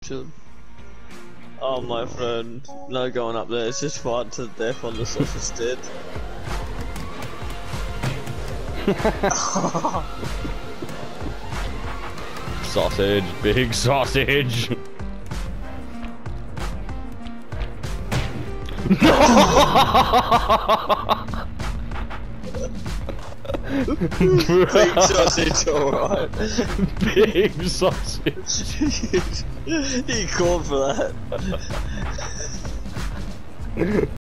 Chill. Oh my friend, no going up there, it's just fight to death on the sausage dead. Sausage, big sausage. Big sausage, alright. Big sausage. You called for that.